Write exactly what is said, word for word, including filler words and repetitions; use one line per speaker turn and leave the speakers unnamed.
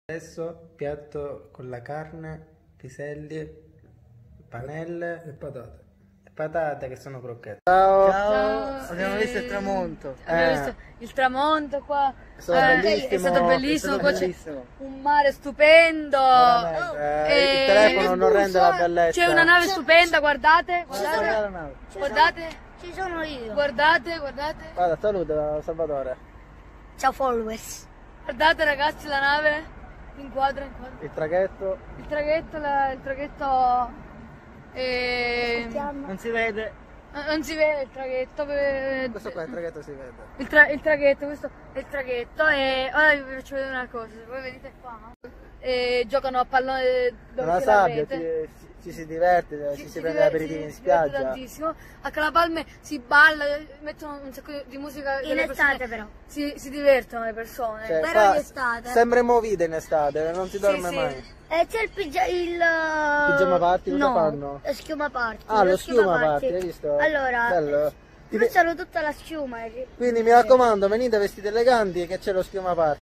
Adesso piatto con la carne, piselli, panelle
e patate.
e patate che sono crocchette. Ciao!
Ciao.
Abbiamo visto il tramonto.
Abbiamo
Eh.
visto il tramonto qua.
È stato
Eh,
bellissimo,
è stato bellissimo.
è stato
Poi c'è
bellissimo.
un mare stupendo.
Veramente, eh,
Eh,
il telefono non rende la
C'è
bellezza.
una nave stupenda, guardate,
Guarda
guardate,
la nave.
guardate,
Ci sono io.
guardate, guardate,
Guarda, saluta Salvatore.
Ciao followers.
guardate ragazzi la nave. Inquadra, inquadra.
Il traghetto.
Il traghetto, la- il traghetto. eh,
Non si vede.
non si vede il traghetto. eh,
Questo qua il traghetto si vede.
Il, tra- il traghetto, questo è il traghetto e ora vi faccio vedere una cosa, se voi venite qua e giocano a pallone dove
Nella
c'è la
sabbia
rete.
ci, ci si diverte, ci, si prende
diverte-
l'aperitivo in
si diverte
spiaggia.
tantissimo, a Calapalme si balla, mettono un sacco di musica.
In
delle
estate
persone-
però.
Si, si divertono le persone.
Cioè,
Però
qua
in estate.
Sembremo vita in estate, non si dorme
sì.
mai.
E c'è il pigia... il...
Pigiama party, cosa
no,
fanno?
lo schiuma party.
Ah, lo schiuma party, hai visto?
Allora,
Bello. Ti-
io sono tutta la schiuma.
Quindi mi raccomando, venite vestiti eleganti che c'è lo schiuma party.